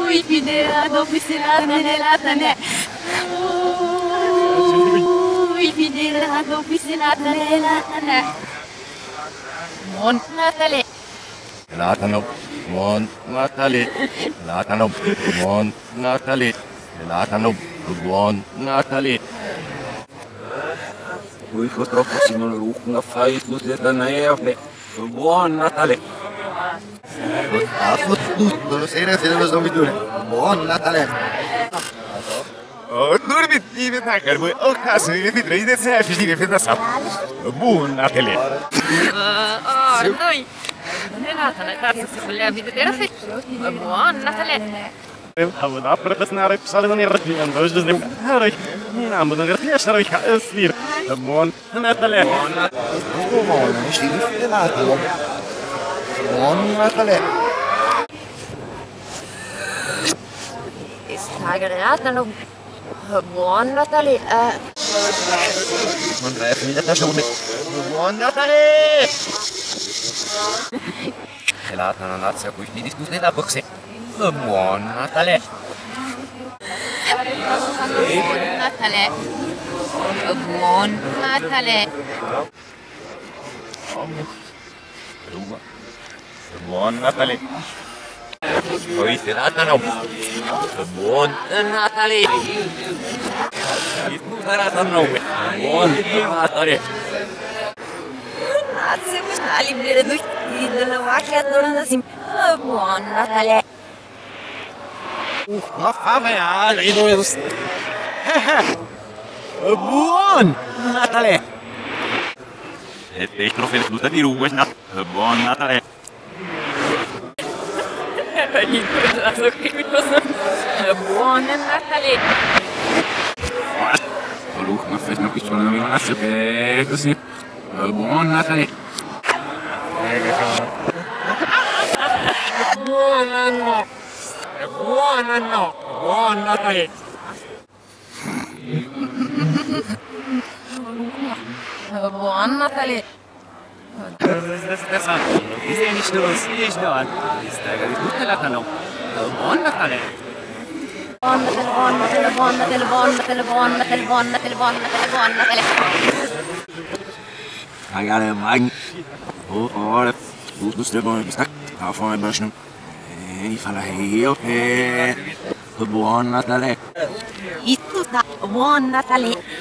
fidela, dopo sera nella tane. Fidela, dopo sera nella tane. Buon Natale. Latanov, buon Natale. Latanov, buon Natale. Latanov, buon Natale. Purtroppo si non riescono a fare tutte le neve. Buon Natale. Buonasera, siete lo zombie. Buon Natale. Dormi di metà, voi o caso di vedere di sé figli di da sap. Buon Natale. Noi. Natale, cazzo, si voleva vedere festa. Buon Natale. Hava da protestnare psalmoni raggiunto, giusto di Harry. Non buono grazie, sarò io stir. Buon Natale. Buon Natale. Buon Natale. Staggerata, buon Natale. Non è finita da giorni. Buon Natale. E la nazia qui di discutere da boxe. Buon Natale. Buon Natale. Buon Natale. Buon Natale. Poi serata no. Buon Natale. Serata no. Buon Natale. Grazie, questa libera della vacca torna sim. Buon Natale. Ma fame, io dovevo... Buon Natale. E il trofeo tutta di Rugue. Buon Natale. Buon Natale. Ma fai una piccola nominazio che così. Buon Natale. Buon anno. Buon anno. Buon Natale. Buon Natale. Buon Natale. Magari mai. Ora, tu stai buon sta a fare bashno. E fa la io e buon Natale. Buon Natale.